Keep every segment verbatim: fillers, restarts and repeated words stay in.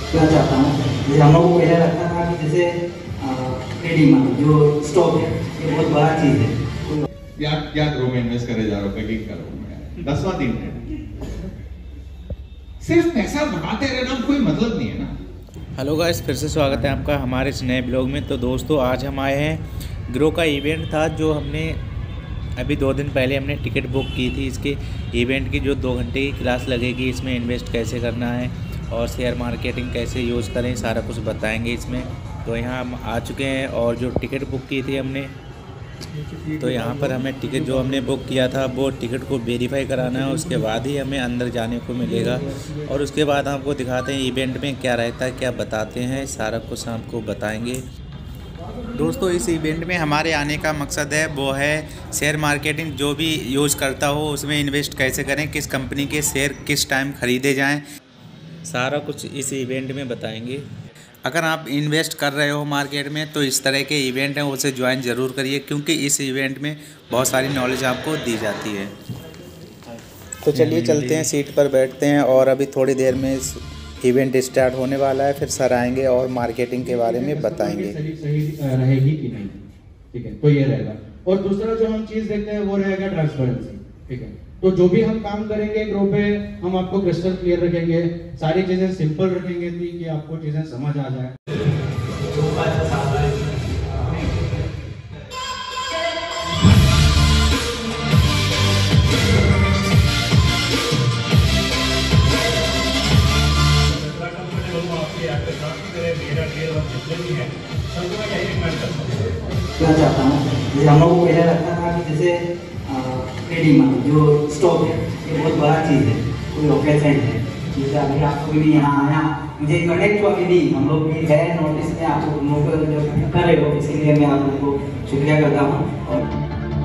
क्या चाहता हूँ, जैसे हम लोग को पहले लगता था कि जैसे ट्रेडिंग जो स्टॉक है ये बहुत बड़ा चीज़ है। क्या क्या करो में इन्वेस्ट करे जा रहा हूँ, पैकिंग कर रहा हूँ मैं दसवां दिन है। सिर्फ पैसा बढ़ाते रहना कोई मतलब नहीं है ना। हेलो गाइस, फिर से स्वागत है आपका हमारे इस नए ब्लॉग में। तो दोस्तों आज हम आए हैं, ग्रो का इवेंट था जो हमने अभी दो दिन पहले हमने टिकट बुक की थी। इसके इवेंट की जो दो घंटे की क्लास लगेगी, इसमें इन्वेस्ट कैसे करना है और शेयर मार्केटिंग कैसे यूज़ करें, सारा कुछ बताएंगे इसमें। तो यहाँ हम आ चुके हैं और जो टिकट बुक की थी हमने, तो यहाँ पर हमें टिकट जो हमने बुक किया था वो टिकट को वेरीफाई कराना है, उसके बाद ही हमें अंदर जाने को मिलेगा। और उसके बाद आपको दिखाते हैं इवेंट में क्या रहता है, क्या बताते हैं, सारा कुछ आपको बताएंगे। दोस्तों इस इवेंट में हमारे आने का मकसद है वो है शेयर मार्केटिंग। जो भी यूज़ करता हो उसमें इन्वेस्ट कैसे करें, किस कंपनी के शेयर किस टाइम ख़रीदे जाएँ, सारा कुछ इस इवेंट में बताएंगे। अगर आप इन्वेस्ट कर रहे हो मार्केट में तो इस तरह के इवेंट हैं उसे ज्वाइन ज़रूर करिए, क्योंकि इस इवेंट में बहुत सारी नॉलेज आपको दी जाती है। तो चलिए चलते हैं, सीट पर बैठते हैं और अभी थोड़ी देर में इवेंट स्टार्ट होने वाला है। फिर सर आएंगे और मार्केटिंग के बारे में बताएंगे। सही सही रहेगी कि नहीं, ठीक है, तो ये रहेगा। और दूसरा जो हम चीज़ देखते हैं वो रहेगा ट्रांसपेरेंसी, ठीक है। तो जो भी हम काम करेंगे ग्रो पे, हम आपको क्रिस्टल क्लियर रखेंगे, सारी चीजें सिंपल रखेंगे कि आपको चीजें समझ आ जाए। क्या चाहता हूँ, जैसे हम लोग को पहले लगता था कि जैसे ट्रेडिंग जो स्टॉक है ये बहुत बड़ा चीज़ है, कोई रॉकेट साइंस है। जैसे अभी आपको भी यहाँ आया, मुझे कनेक्ट हुआ कि नहीं, हम लोग भी है नोटिस में आप लोग कर रहे हो, इसीलिए मैं आप लोगों को शुक्रिया करता हूँ। और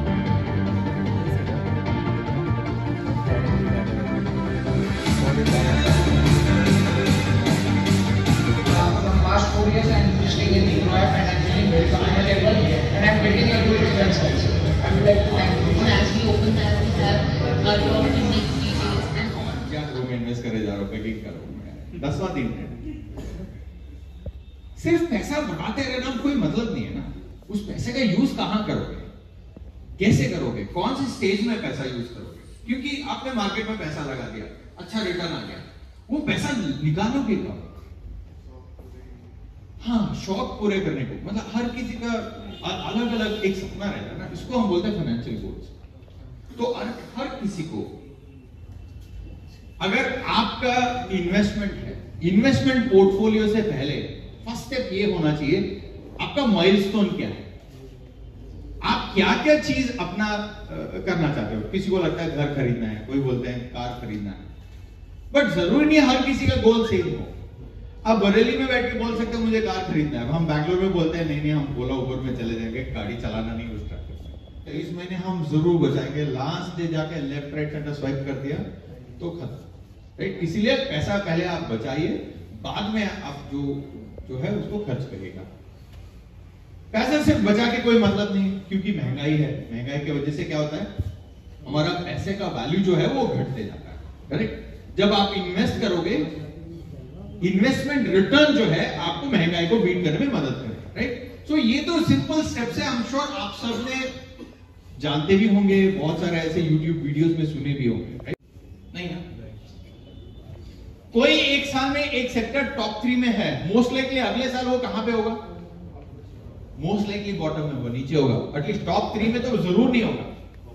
क्या करो में इन्वेस्ट करे जा रहा हूँ, पैकिंग कर रहा हूँ मैं दसवां दिन है। सिर्फ पैसा बढ़ाते रहना कोई मतलब नहीं है ना। उस पैसे का यूज कहाँ करोगे, कैसे करोगे, कौन सी स्टेज में पैसा यूज करोगे। क्योंकि आपने मार्केट में पैसा लगा दिया, अच्छा रिटर्न आ गया, वो पैसा निकालोगे कब? हाँ, शौक पूरे करने को, मतलब हर किसी का अलग अलग एक सपना रहता है ना, इसको हम बोलते हैं फाइनेंशियल गोल्स। तो हर किसी को, अगर आपका इन्वेस्टमेंट है, इन्वेस्टमेंट पोर्टफोलियो से पहले फर्स्ट स्टेप ये होना चाहिए, आपका माइलस्टोन क्या है, आप क्या क्या चीज अपना करना चाहते हो। किसी को लगता है घर खरीदना है, कोई बोलते हैं कार खरीदना है, बट जरूरी नहीं हर किसी का गोल सेम हो। आप बरेली में बैठ के बोल सकते हो मुझे कार खरीदना है, हम बैंगलोर में बोलते हैं नहीं नहीं हम ओला उबर में चले जाएंगे, गाड़ी चलाना नहीं उस ट्रैफिक में। तो इस महीने हम जरूर बचाएंगे, लास्ट डे जाके लेफ्ट राइट सेंटर स्वाइप कर दिया तो खत्म, राइट। इसीलिए पैसा पहले आप बचाइए, बाद में आप जो जो है उसको खर्च करिएगा। पैसा सिर्फ बचा के कोई मतलब नहीं, क्योंकि महंगाई है, महंगाई की वजह से क्या होता है, हमारा पैसे का वैल्यू जो है वो घटते जाता है, करेक्ट। जब आप इन्वेस्ट करोगे, इन्वेस्टमेंट रिटर्न जो है आपको महंगाई को बीट करने में मदद करेगा, राइट। सो ये तो सिंपल स्टेप्स है, आई एम श्योर आप सबने जानते भी होंगे, बहुत सारे ऐसे यूट्यूब वीडियोस में सुने भी होंगे, राइट। नहीं ना, कोई एक साल में एक सेक्टर टॉप थ्री में है, मोस्ट लाइकली अगले साल वो कहां पे होगा, मोस्ट लाइकली बॉटम में, वो नीचे होगा, एटलीस्ट टॉप थ्री में तो जरूर नहीं होगा।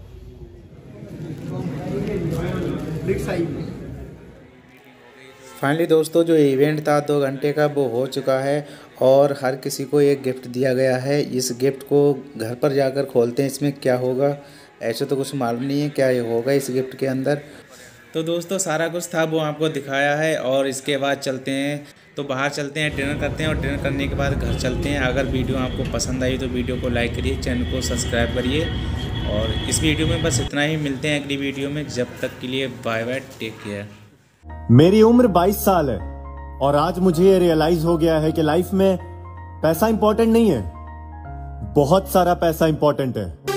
फाइनली दोस्तों जो इवेंट था दो घंटे का वो हो चुका है और हर किसी को एक गिफ्ट दिया गया है। इस गिफ्ट को घर पर जाकर खोलते हैं, इसमें क्या होगा ऐसे तो कुछ मालूम नहीं है क्या ये होगा इस गिफ्ट के अंदर। तो दोस्तों सारा कुछ था वो आपको दिखाया है और इसके बाद चलते हैं, तो बाहर चलते हैं, डिनर करते हैं और डिनर करने के बाद घर चलते हैं। अगर वीडियो आपको पसंद आई तो वीडियो को लाइक करिए, चैनल को सब्सक्राइब करिए और इस वीडियो में बस इतना ही। मिलते हैं अगली वीडियो में, जब तक के लिए बाय बाय, टेक केयर। मेरी उम्र बाईस साल है और आज मुझे ये रियलाइज हो गया है कि लाइफ में पैसा इंपॉर्टेंट नहीं है, बहुत सारा पैसा इंपॉर्टेंट है।